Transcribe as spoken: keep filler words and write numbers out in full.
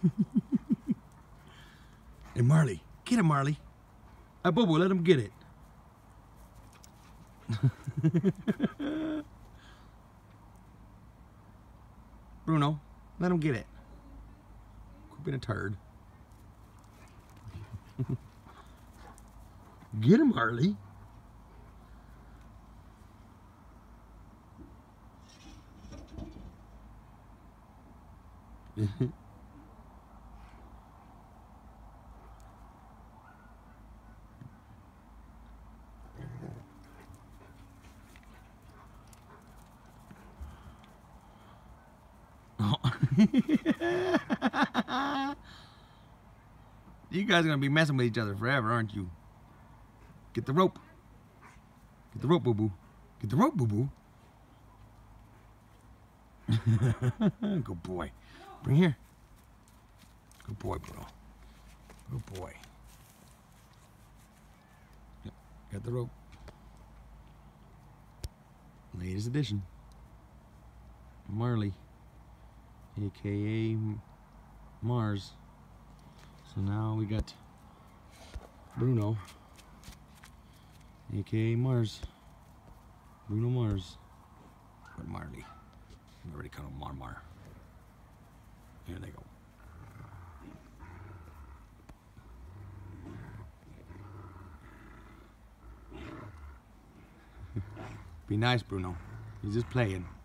Hey, Marley. Get it, Marley. Hey, Bobo, let him get it. Bruno, let him get it. Quit being a turd. Get him, Marley. You guys are gonna be messing with each other forever, aren't you? Get the rope. Get the rope, boo boo. Get the rope, boo boo. Good boy. Bring here. Good boy, Bruno. Good boy. Yep. Got the rope. Latest edition. Marley, aka Mars. So now we got Bruno, aka Mars. Bruno Mars. But Marley. I already called him Marmar. Here they go. Be nice, Bruno. He's just playing.